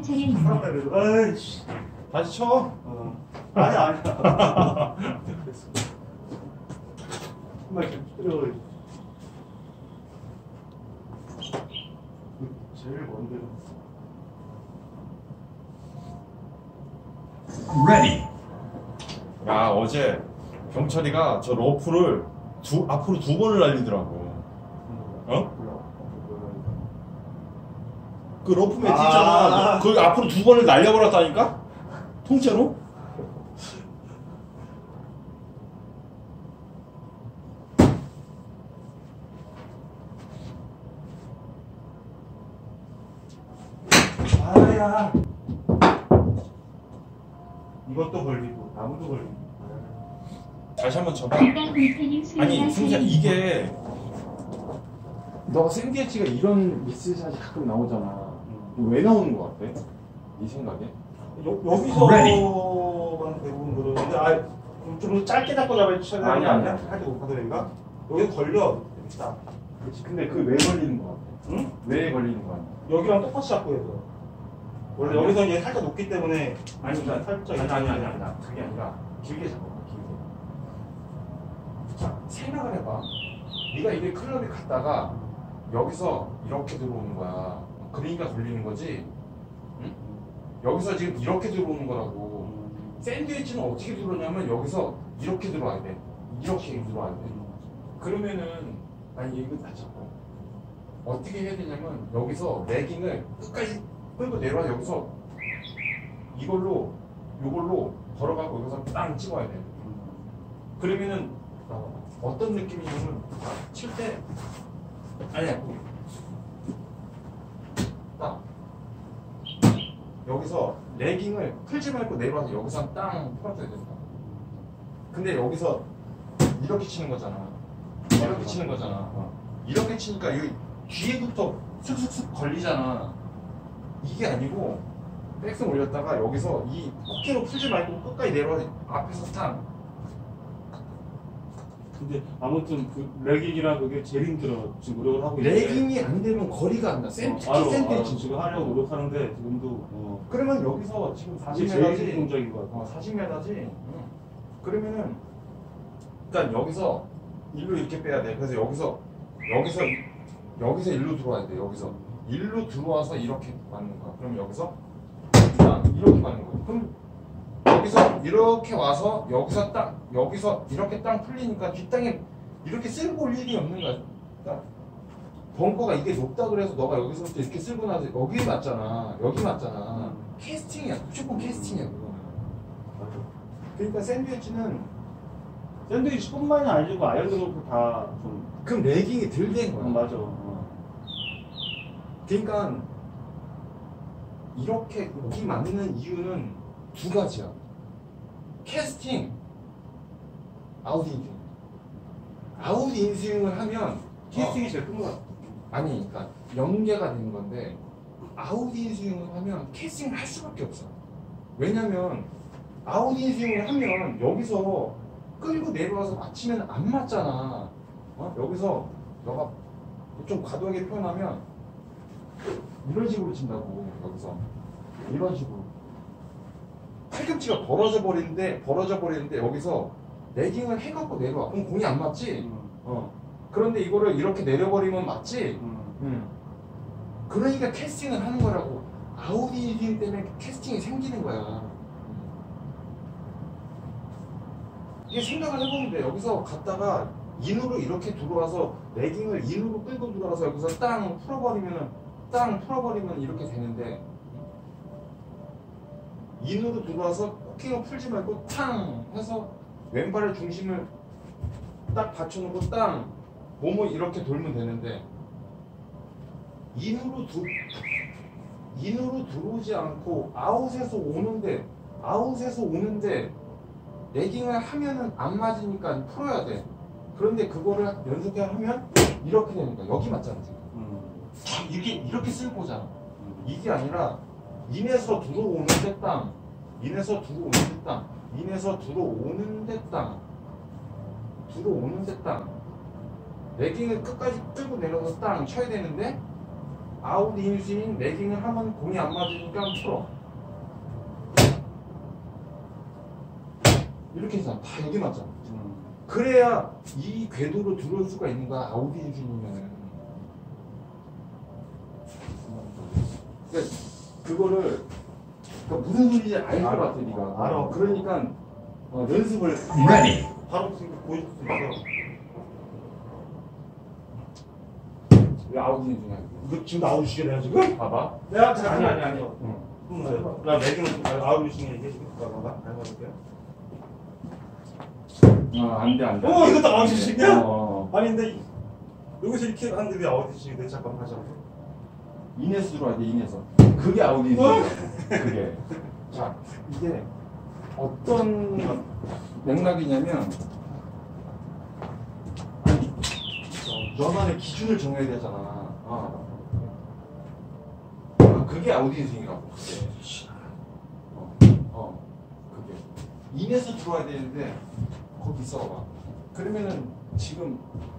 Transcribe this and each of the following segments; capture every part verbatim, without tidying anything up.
차례입니다. 아이씨. 다시 쳐. 어. 아니 아니야. 됐어. 정말 좀 제일 먼데. Ready. 야, 어제 경찰이가 저 러프를 두 앞으로 두 번을 날리더라고. 어? 그 러프 매트 있잖아. 아 그 앞으로 두 번을 날려버렸다니까? 통째로? 아야. 이것도 걸리고 나무도 걸리고. 다시 한번 쳐봐. 일단 골프님 아니, 승자 수행하세요. 이게 너가 샌드위치가 이런 미스샷이 가끔 나오잖아. 왜 나오는 거 같아? 네 생각에? 여, 여기서만 대부분 그러는데 아, 좀 짧게 잡고 잡아야 쳐야 되는 거 아니야? 할때 못 하더니까 여기 걸려. 딱. 그렇지. 근데 그 왜 걸리는 거 같아? 응? 왜 걸리는 거 같아? 여기랑 똑같이 잡고 해서 원래 아니야. 여기서 이제 살짝 높기 때문에 아니, 그러니까 살짝 아니 아니 아니 아니 그게 아니라 길게 잡아봐. 길게. 자, 생각을 해봐. 네가 이게 클럽에 갔다가 여기서 이렇게 들어오는 거야. 그러니까 걸리는 거지. 응? 여기서 지금 이렇게 들어오는 거라고. 샌드위치는 어떻게 들어오냐면 여기서 이렇게 들어와야 돼. 이렇게 들어와야 돼. 그러면은 아니 이거 다 잡고 어떻게 해야 되냐면 여기서 레깅을 끝까지 끌고 내려와. 여기서 이걸로 요걸로 걸어가고 여기서 땅 찍어야 돼. 그러면은 어떤 느낌이냐면 칠 때 아니야 딱 여기서 레깅을 풀지 말고 내려와서 여기서 땅 풀어줘야 된다. 근데 여기서 이렇게 치는 거잖아. 이렇게 치는 거잖아. 이렇게 치니까 여기 뒤에부터 슥슥슥 걸리잖아. 이게 아니고 백스윙 올렸다가 여기서 이 어깨로 풀지 말고 끝까지 내려와서 앞에서 땅. 근데 아무튼 그 레깅이랑 그게 제일 힘들어. 지금 노력을 하고 있는데 레깅이 안 되면 거리가 안 나. 샌, 특히 어, 알아, 샌드위치 알아. 지금 하려고 노력하는데 지금도 어. 그러면 여기서 지금 이게 사십 제일 미터지. 기본적인 것 같아. 어, 사십 미터지. 응. 그러면은 일단 여기서 일로 이렇게 빼야 돼. 그래서 여기서 여기서 여기서 일로 들어와야 돼. 여기서 일로 들어와서 이렇게 맞는 거야. 그럼 여기서 땅 이렇게 맞는 거야. 그럼 여기서 이렇게 와서 여기서 땅 여기서 이렇게 땅 풀리니까 뒷땅에 이렇게 쓸고 올 일이 없는 거야. 그러니까 벙커가 이게 높다 그래서 너가 여기서부터 이렇게 쓸고 나서 여기 맞잖아. 여기 맞잖아. 캐스팅이야. 무조건 캐스팅이야 그거. 그러니까 샌드위치는 샌드위치뿐만이 아니고 아이언도 다좀 그럼 레깅이 덜 된 거야. 어, 맞아. 어. 그러니까 이렇게 여기 맞는 이유는 두 가지야. 캐스팅, 아웃 인스윙. 아웃 인스윙을 하면 캐스팅이 제일 큰 거 같아. 아니, 그러니까 연계가 되는 건데 아웃 인스윙을 하면 캐스팅을 할 수밖에 없어. 왜냐면 아웃 인스윙을 하면 여기서 끌고 내려와서 맞히면 안 맞잖아. 어? 여기서 너가 좀 과도하게 표현하면 이런 식으로 친다고. 여기서 이런 식으로 팔꿈치가 벌어져 버리는데 벌어져 버리는데 여기서 레깅을 해갖고 내려와. 그럼 공이 안 맞지? 음. 어. 그런데 이거를 이렇게 내려버리면 맞지? 음. 음. 그러니까 캐스팅을 하는 거라고. 아웃 인스윙 때문에 캐스팅이 생기는 거야. 이게 생각을 해보면 돼. 여기서 갔다가 인으로 이렇게 들어와서 레깅을 인으로 끌고 들어와서 여기서 땅 풀어버리면 땅 풀어버리면 이렇게 되는데 인으로 들어와서 코킹을 풀지 말고 탕 해서 왼발의 중심을 딱 받쳐놓고 땅 몸을 이렇게 돌면 되는데 인으로 두, 인으로 들어오지 않고 아웃에서 오는데 아웃에서 오는데 레깅을 하면은 안 맞으니까 풀어야 돼. 그런데 그거를 연속해 하면 이렇게 되는 거야. 여기 맞잖아 지금. 음. 이게 이렇게 쓸 거잖아. 음. 이게 아니라 인에서 들어오는데 땅, 인에서 들어오는데 땅, 인에서 들어오는데 땅, 들어오는데 땅. 레깅을 끝까지 끌고 내려서 땅 쳐야 되는데 아웃 인스윙 레깅을 하면 공이 안 맞으니까 풀어. 이렇게 해서 다 여기 맞잖아. 음. 그래야 이 궤도로 들어올 수가 있는 거야. 아웃 인스윙이면. 그러니까 그거를 그러니까 무슨 소리인지 알 것 같아 네가. 알아. 그러니까 어, 연습을 Ready. 바로 보여줄 수 있어. 왜 아웃 인스윙이야? 이거 지금 나오시게 내가 지금? 봐봐. 내가 아니 아니 아니. 응. 응. 나 매주는 아웃리싱에 이게 지금 봐봐. 해볼게. 어, 안 돼, 안 돼. 어, 이것도 아웃리싱이야? 어. 아니 근데 여기서 이렇게 하는데 왜 아웃리싱이 돼? 잠깐만 하자. 인에서 들어와야 돼, 인에서. 그게 아웃 인스윙이야. 그게. 자, 이게 어떤 맥락이냐면 아니, 어, 너만의 기준을 정해야 되잖아. 어. 아, 그게 아웃 인스윙이라고. 어, 어, 그게. 인에서 들어와야 되는데 거기 있어봐. 그러면은 지금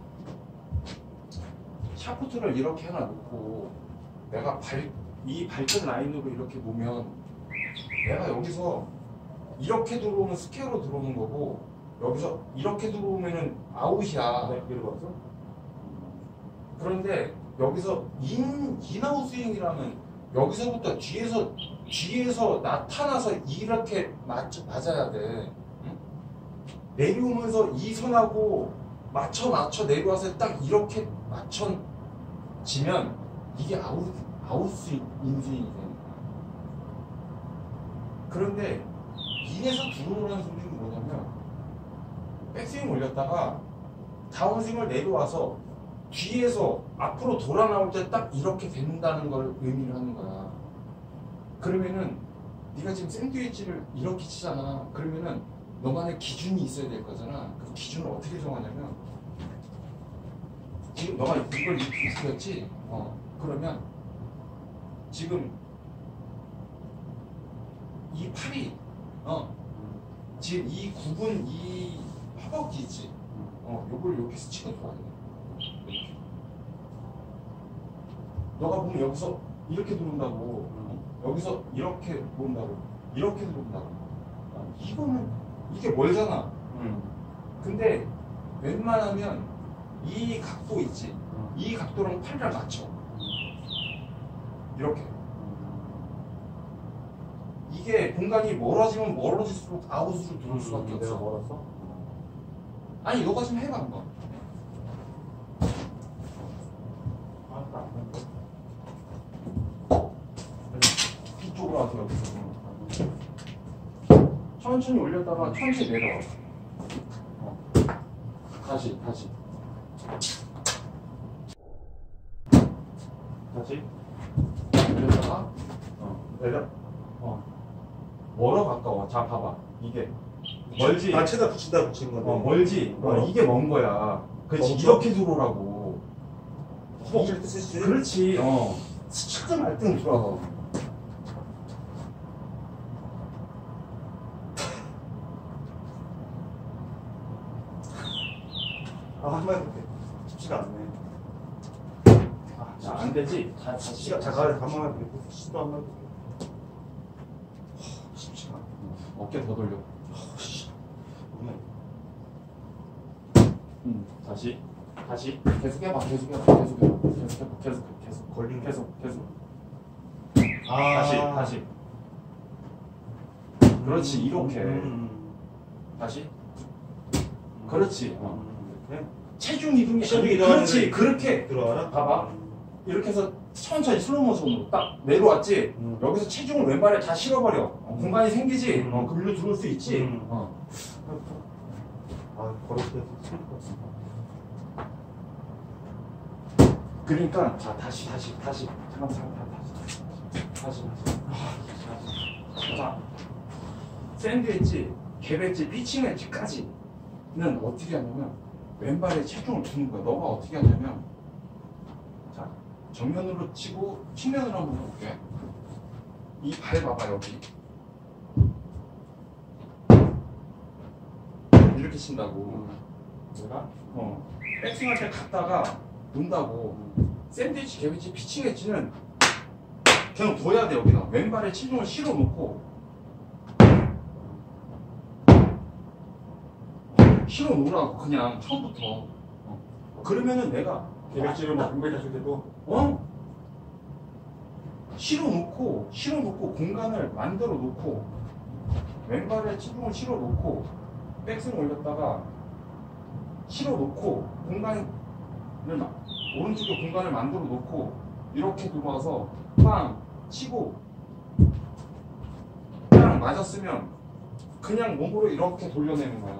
샤프트를 이렇게 하나 놓고 내가 발, 이 발끝 라인으로 이렇게 놓으면 내가 여기서 이렇게 들어오면 스퀘어로 들어오는 거고 여기서 이렇게 들어오면은 아웃이야. 네, 이리 왔어? 그런데 여기서 인, 인아웃 스윙이라면 여기서부터 뒤에서 뒤에서 나타나서 이렇게 맞, 맞아야 돼. 응? 내려오면서 이 선하고 맞춰 맞춰 내려와서 딱 이렇게 맞춰 지면 이게 아웃 아웃 스윙 인스윙이 되는 거야. 그런데 인에서 들어오라는 소리는 뭐냐면 백스윙 올렸다가 다운스윙을 내려와서 뒤에서 앞으로 돌아 나올 때 딱 이렇게 된다는 걸 의미를 하는 거야. 그러면은 네가 지금 샌드위치를 이렇게 치잖아. 그러면은 너만의 기준이 있어야 될 거잖아. 그 기준을 어떻게 정하냐면 지금 너가 이걸 이렇게 구겼지? 어. 그러면 지금 이 팔이 어 지금 이 굽은 이 허벅지 있지? 어 요걸 이렇게 스치고 들어가야 돼. 이렇게. 너가 보면 여기서 이렇게 들어온다고 여기서 이렇게 들어온다고 이렇게 들어온다고 어, 이거는 이게 멀잖아. 음. 근데 웬만하면 이 각도 있지? 이 각도랑 팔을 맞춰. 이렇게. 이게 공간이 멀어지면 멀어질수록 아웃으로 들어올 수밖에 내가 없어. 멀었어? 아니 너가 좀 해봐 한번. 아, 이쪽으로 와서 여기서. 천천히 올렸다가 천천히 내려와. 어. 다시 다시. 다시 올렸다가 어. 내려. 어. 멀어 가까워. 자 봐봐. 이게 멀지. 아, 채다 붙인다 붙인 건데. 어, 멀지. 어, 어. 이게 먼 거야. 그렇지. 멈춰? 이렇게 들어오라고. 허벅지를 뜻이지. 그렇지. 어. 스치든 말든 들어와서. 아, 한번 해볼게. 쉽지가 않네. 아, 자, 안 되지. 자, 다시. 시간 잠깐 한번 해볼게. 시도 한번 해볼게. 쉽지가 않네. 어깨 더 돌려. 씨. 오늘 음. 다시. 다시. 계속 해봐. 계속 해봐. 계속 해봐. 계속 해봐. 계속 계속. 걸린 계속 계속. 아. 다시. 다시. 그렇지. 이렇게. 음. 다시. 그렇지. 어. 음, 이렇게 체중 이동이 체중 아니, 이동하는데 그렇지. 그렇게. 들어와라. 봐봐. 이렇게 해서 천천히 슬로우 모션으로 딱 내려왔지. 음. 여기서 체중을 왼발에 다 실어버려. 어, 공간이 생기지. 음. 어, 그럼 일로 들어올 수 있지. 음. 어. 아, 걸을 때 슬릴 것 같아. 그러니까 자 다시 다시 다시 잠깐만 잠깐만 다시 다시 다시 다시 자 샌드 엣지, 갭 엣지, 피칭 엣지까지는 어떻게 하냐면 왼발에 체중을 두는 거야. 너가 어떻게 하냐면 자 정면으로 치고 측면으로 한번 해볼게. 이 발 봐봐 여기 이렇게 친다고. 내가 어 백스윙할 때 갔다가 논다고 샌드위치, 개비치, 피칭 엣지는 그냥 둬야 돼. 여기다 왼발에 체중을 실어 놓고 실어 놓으라고 그냥 처음부터. 어. 그러면은 내가 개별적으로 막 공부를 하실 때도 어? 실어 놓고 실어 놓고 공간을 만들어 놓고 왼발에 체중을 실어 놓고 백스윙 올렸다가 실어 놓고 공간을 마- 오른쪽에 공간을 만들어 놓고 이렇게 들어와서 빵 치고 빵 맞았으면 그냥 몸으로 이렇게 돌려내는 거야.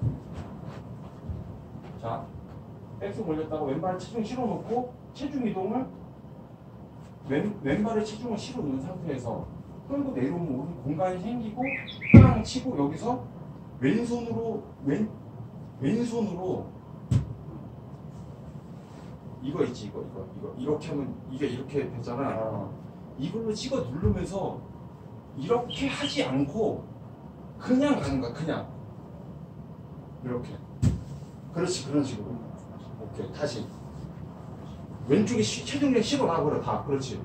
자, 백스윙 올렸다가 왼발에 체중 실어 놓고 체중 이동을 왼, 왼발에 체중을 실어 놓은 상태에서 끌고 내려오면 오른 공간이 생기고 빵 치고 여기서 왼손으로 왼 왼손으로 이거 있지 이거 이거 이거 이렇게 하면 이게 이렇게 되잖아. 아. 이걸로 찍어 누르면서 이렇게 하지 않고 그냥 가는 거야. 그냥 이렇게. 그렇지 그런 식으로. 오케이 다시 왼쪽에 시- 체중력 실어 놔버려 다. 그렇지.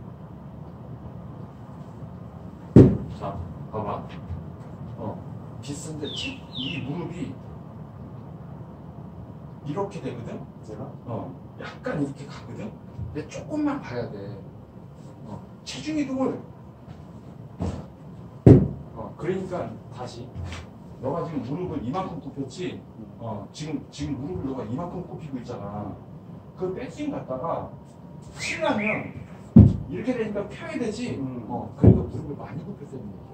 자 봐봐. 어 비슷한데 치- 이 무릎이 이렇게 되거든. 내가 어 약간 이렇게 가거든. 근데 조금만 봐야 돼. 어 체중 이동을. 어 그러니까 다시 너가 지금 무릎을 이만큼 굽혔지. 어 지금 지금 무릎을 너가 이만큼 굽히고 있잖아. 그 백스윙 갔다가 치려면 이렇게 되니까 펴야 되지. 음. 어 그러니까 무릎을 많이 굽혔다는 얘기야.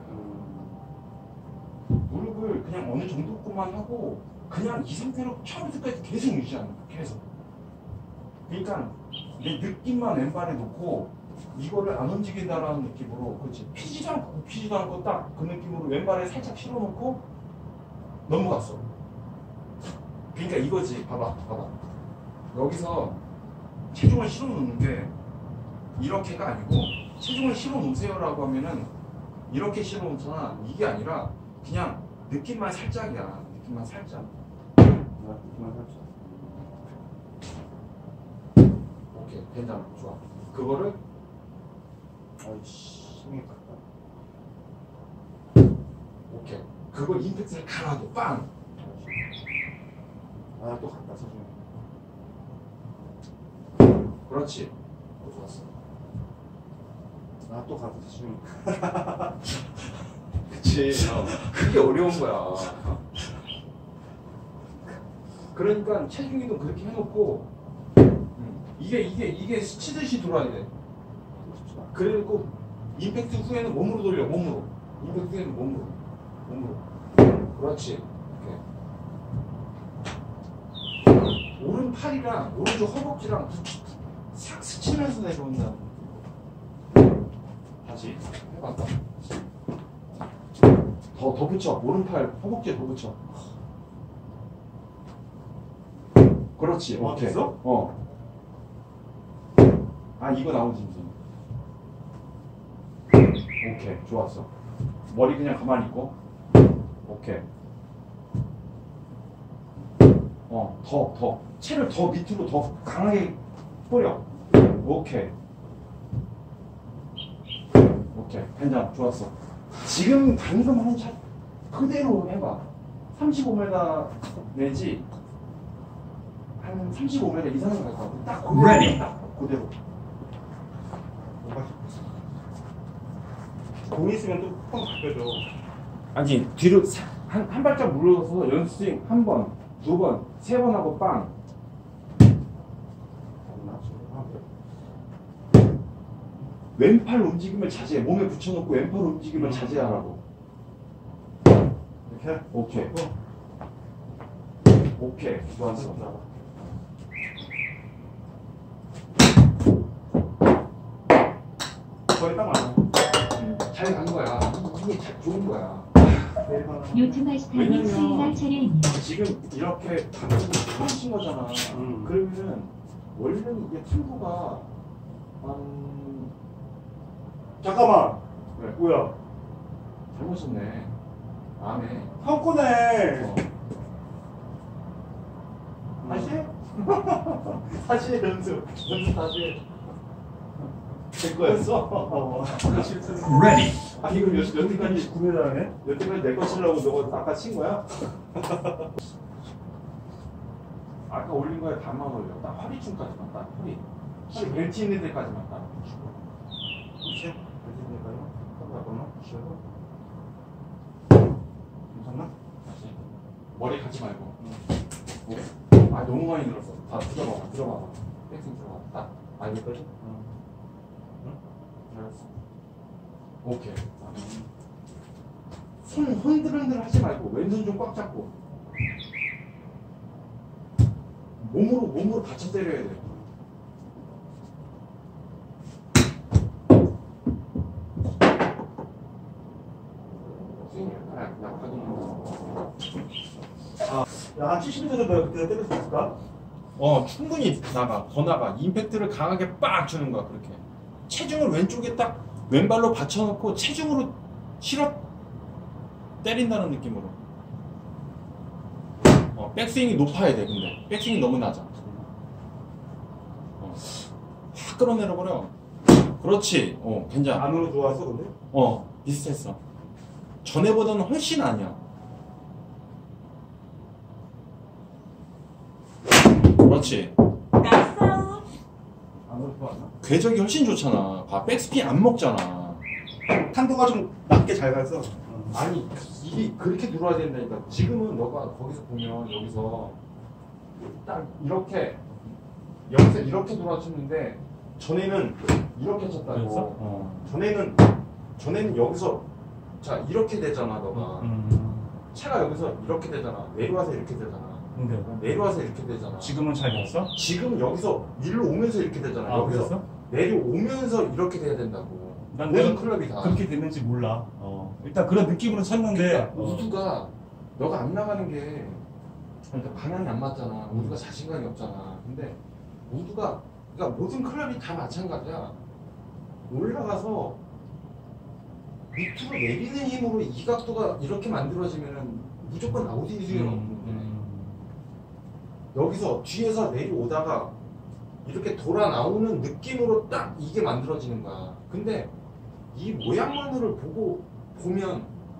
음. 무릎을 그냥 어느 정도만 하고 그냥 이 상태로 처음부터까지 계속 유지하는 거야. 계속. 그러니까 내 느낌만 왼발에 놓고 이거를 안 움직인다라는 느낌으로. 그렇지. 피지도 않고 피지도 않고 딱 그 느낌으로 왼발에 살짝 실어놓고 넘어갔어. 그러니까 이거지. 봐봐 봐봐. 여기서 체중을 실어 놓는 게 이렇게가 아니고 체중을 실어 놓으세요라고 하면은 이렇게 실어 놓잖아. 이게 아니라 그냥 느낌만 살짝이야. 느낌만 살짝. 내가 그만 살짝. 오케이 된장 좋아. 그거를 아이씨 힘이 갔다. 오케이 그걸 임팩트를 강하게 빵. 아또 갔다 서준이. 그렇지. 어, 좋았어. 아또 갔다 서준이. 그치. 어, 그게 어려운 거야. 어? 그러니까 체중이도 그렇게 해놓고 음, 이게 이게 이게 스치듯이 돌아야 돼. 그리고 임팩트 후에는 몸으로 돌려. 몸으로. 임팩트 후에는 몸으로. 몸으로. 그렇지. 이렇게. 오른팔이랑 오른쪽 허벅지랑 붙이, 싹 스치면서 내려온다. 다시 해봐. 더, 더 붙여. 오른팔 허벅지에 더 붙여. 그렇지. 어, 오케이. 됐어? 어. 아, 이거 나오지, 이제. 오케이. 좋았어. 머리 그냥 가만히 있고. 오케이. 어, 더, 더. 채를 더 밑으로 더 강하게 뿌려. 오케이. 오케이. 된장. 좋았어. 지금 방금 한 샷 그대로 해봐. 삼십오 미터 내지 한 삼십오 미터 이상은 갈 것 같아. 딱 그대로. Ready. 딱 그대로. 뭔가 싶었어. 공이 있으면 또 펑 바뀌어져. 아니 뒤로 한, 한 발짝 물러서 연스윙 한 번, 두 번, 세 번 하고 빵. 없나? 아, 그래. 왼팔 움직임을 자제해. 몸에 붙여놓고 왼팔 움직임을 자제하라고. 이렇게? 오케이. 어. 오케이. 좋았어. 거의 딱 맞아. 잘 간 거야. 이게 잘 좋은 거야. 요트마스터님 왜냐면 수행할 차례입니다. 지금 이렇게 당기고 처음 친 거잖아. 음. 그러면은 원래는 이게 템포가 한 잠깐만. 왜? 뭐야? 잘못 쳤네. 안 해. 한꺼네. 어. 다시 해? 다시 해, 연습. 연습 다시 해. 제 거였어? 어. Ready. 아 이거 몇, 여태까지 구매하네? 여태까지 내 거 치려고 너가 아까 친 거야? 아까 올린 거에 반만 올려. 딱 허리춤까지만 딱 허리. 허리 벨트 있는 데까지만 딱. 그치? 어디니까요? 잠깐만 쉬어도 괜찮나? 다시. 머리 가지 말고. 응. 아 너무 많이 늘었어. 다 들어봐. 들어봐. 백스윙 들어봐. 딱. 아 여기까지? 응. 응? 알았어. 오케이. 손 흔들흔들 하지 말고 왼손 좀 꽉 잡고 몸으로 몸으로 받쳐 때려야 돼. 스윙 약간 약하게. 야, 한 칠십 미터 정도 그때 때릴 수 있을까? 어 충분히 나가. 더 나가. 임팩트를 강하게 빡 주는 거야. 그렇게 체중을 왼쪽에 딱 왼발로 받쳐놓고 체중으로 실어 때린다는 느낌으로. 어, 백스윙이 높아야 돼. 근데 백스윙이 너무 낮아. 어. 확 끌어내려 버려. 그렇지. 어 괜찮아. 안으로 들어왔어 근데? 어 비슷했어. 전에보다는 훨씬 아니야. 그렇지. 안으로 들어왔나? 궤적이 훨씬 좋잖아. 봐, 백스핀 안 먹잖아. 탄도가 좀 낮게 잘 갔어. 아니 이게 그렇게 들어와야 된다니까. 지금은 너가 거기서 보면 여기서 딱 이렇게 여기서 이렇게 돌아쳤는데 전에는 이렇게 쳤다고. 어. 전에는 전에는 여기서 자 이렇게 되잖아 너가. 음. 차가 여기서 이렇게 되잖아. 내려와서 이렇게 되잖아. 근데 내려와서 이렇게 되잖아. 지금은 잘 갔어? 지금 여기서 일로 오면서 이렇게 되잖아. 아, 여기서 그랬어? 내려오면서 이렇게 돼야 된다고. 난 모든 내가 클럽이 다. 그렇게 됐는지 몰라. 어. 일단 그런 느낌으로 쳤는데 그러니까 어. 우두가 너가 안 나가는 게 그러니까 방향이 안 맞잖아. 우두가 자신감이 없잖아. 근데 우두가 그러니까 모든 클럽이 다 마찬가지야. 올라가서 밑으로 내리는 힘으로 이 각도가 이렇게 만들어지면은 무조건 아웃이 수는 없는 거야. 음. 여기서 뒤에서 내려오다가 이렇게 돌아 나오는 느낌으로 딱 이게 만들어지는 거야. 근데 이 모양만으로 보고 보면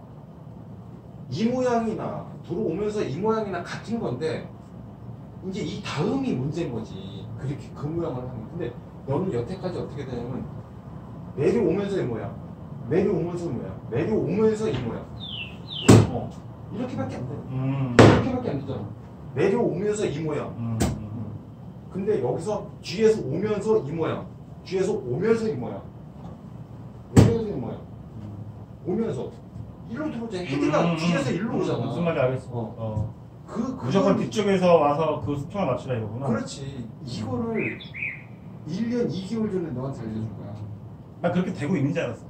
이 모양이나 들어오면서 이 모양이나 같은 건데 이제 이 다음이 문제인 거지. 그렇게 그 모양을 하는. 근데 너는 여태까지 어떻게 되냐면 내려오면서 이 모양, 내려오면서 이 모양, 내려오면서 이 모양. 어 이렇게밖에 안 돼. 음. 이렇게밖에 안 되잖아. 내려오면서 이 모양. 음. 음. 근데 여기서 뒤에서 오면서 이 모양, 뒤에서 오면서 이 모양, 오면서 이 모양, 오면서 일로 들어오잖아. 헤드가 음. 뒤에서 일로 오잖아. 무슨 말인지 알겠어. 어. 어. 그 무조건 그걸- 뒤쪽에서 와서 그 수평을 맞추라 이거구나. 그렇지. 이거를 일 년 이 개월 전에 너한테 알려준 거야. 나 그렇게 되고 있는 줄 알았어.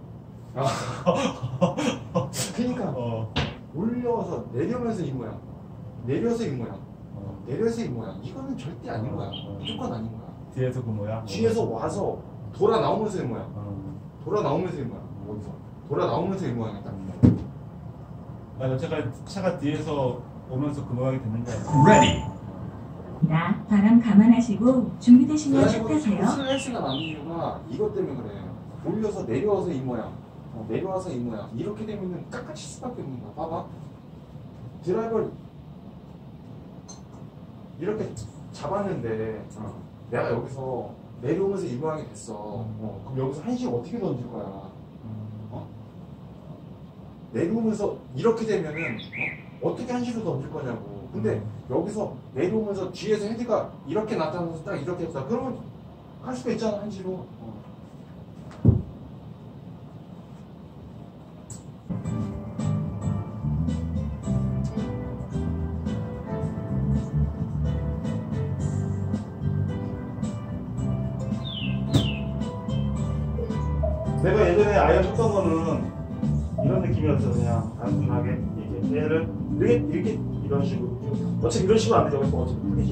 그러니까 어. 올려서 내려면서 이 모양, 내려서 이 모양, 어. 내려서 이 모양. 이거는 절대 아닌 거야. 어. 무조건 아닌 거야. 뒤에서 그 모양. 뒤에서 와서 돌아 나오면서 이 모양, 어. 돌아 나오면서 이 모양. 어디서? 돌아 나오면서 이 모양이 딱. 나 여태까지 차가 뒤에서 오면서 그 모양이 됐는데. Ready. 나 바람 감안하시고 준비되시면 그래가지고 시작하세요. 슬래시가 나는 이유가 이것 때문에 그래. 올려서 내려와서 이 모양, 어, 내려와서 이 모양. 이렇게 되면은 깎아칠 수밖에 없는 거야. 봐봐. 드라이버를 이렇게 잡았는데 어, 내가 여기서 내려오면서 이 모양이 됐어. 어, 그럼 여기서 한식 어떻게 던질 거야? 어? 내려오면서 이렇게 되면은 어? 어떻게 한식을 던질 거냐고. 근데 여기서 내려오면서 뒤에서 헤드가 이렇게 나타나서 딱 이렇게 했다. 그러면 할 수가 있잖아, 한시로. 어. 내가 예전에 아이언 쳤던 거는 이런 느낌이었어. 그냥 단순하게 이렇게 얘를 이렇게 이렇게 이런 식으로. 어차피 이런 식으로 안 되죠. 어차피 풀리지.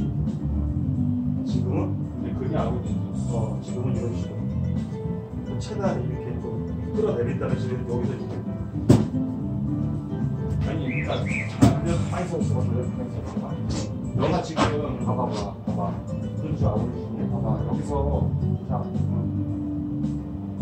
지금은 근데 그게 아웃이지. 어 지금은 이런 식으로. 최대한 이렇게 좀 끌어내린다는 식으로 여기서 이렇게. 아니, 그러니까 그냥 가만히 서 있어. 가만히 서 있어. 너가 지금 봐봐봐, 봐봐. 그렇죠, 아웃이지. 봐봐. 여기서 자,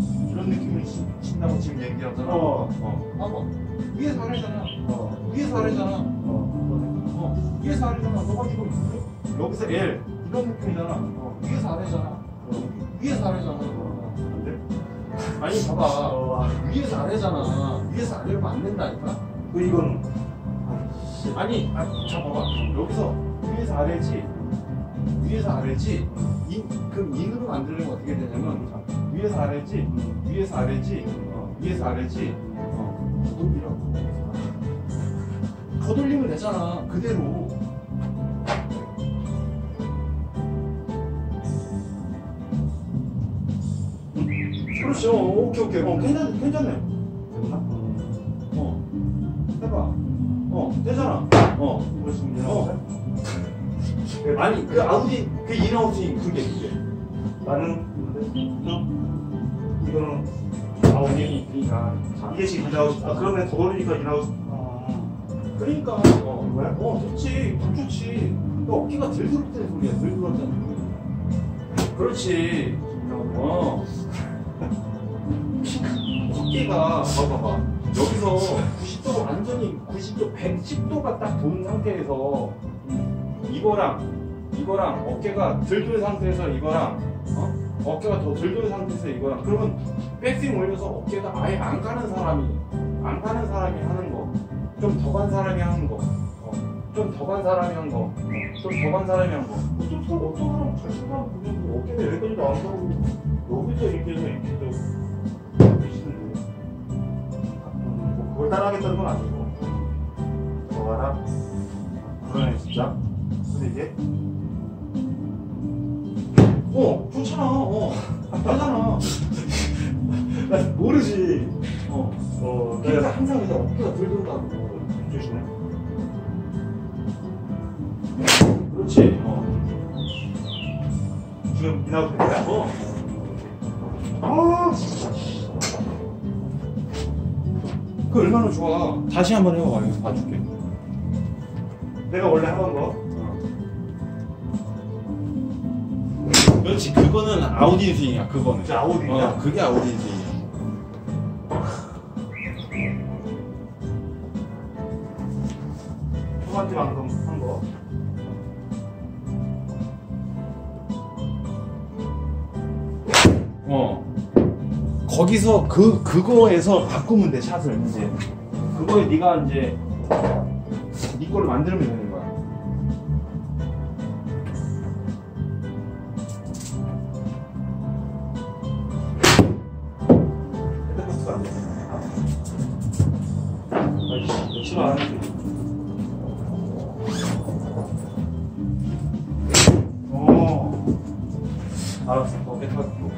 친다고 지금 얘기하잖아. 어. 어. 봐봐. 위에서 아래잖아. 어. 위에서 아래잖아. 어. 어. 위에서 아래잖아. 너가 지금 여기서 L 이런 느낌이잖아. 어. 위에서 아래잖아. 어. 위에서 아래잖아. 어. 안 돼? 아니 봐봐. 어. 위에서 아래잖아. 위에서 아래로 안 된다니까. 그 이건 아니, 아, 자 봐봐. 여기서 위에서 아래지. 위에서 아래지. 인, 그럼 인으로 만들려면 어떻게 되냐면 자, 위에서 아래지. 위에서 아래지. 어, 위에서 아래지. 어, 거돌리라고. 거돌리면 되잖아. 그대로. 그렇지. 어, 오케이 오케이. 어, 괜찮 괜찮네. 됐나? 어, 해봐. 어, 되잖아. 어. 그렇지. 어. 아니 그 아우디 그 인아웃이 그게 그게 나는 이거는 아우디 그러니까 이게 지금 인아웃. 아 그러면 더 돌리니까 인아웃. 아. 그러니까 어 뭐야? 어 좋지 딱 좋지 너 어깨가 들들었다는 소리야 들들었다는 소리 그렇지 어 어깨가 봐봐봐 여기서 구십 도 완전히 구십 도 백십 도가 딱 돈 상태에서 이거랑 이거랑 어깨가 들든 상태에서 이거랑 어? 어깨가 더 들든 상태에서 이거랑 그러면 백스윙 올려서 어깨가 아예 안 가는 사람이 안 가는 사람이 하는 거 좀 더 간 사람이 하는 거 좀 더 간 사람이 한 거 좀 더 간 사람이 한 거 어떤 사람 어떤 사람 잘 생각하면 그냥 어깨가 여기까지도 안 가고 여기서 이렇게 해서 이렇게 또 계시는데 뭐 그걸 따라하겠다는 건 아니고 더 가라 그러네 진짜. 근데 이게 어 좋잖아 어 되잖아 나 모르지. 어 어 그러니까 내가 항상 이제 어깨가 들든다고 조심해. 그렇지 어 지금 인아웃 된 거야? 어. 아 진짜. 그 얼마나 좋아 다시 한번 해봐 이거 봐줄게 내가 원래 하던 거. 그렇지 그거는 아우디 스윙이야 그거는 이제 아웃이냐? 어 그게 아우디 스윙이야 초반지 방금 한 거. 어 거기서 그 그거에서 바꾸면 돼 샷을 이제 그거에 네가 이제 네 걸로 만들면 되는 거야. 헤드코스가 안 돼. 아이씨, 며칠 안 했지. 오. 알았어. 어깨 타고.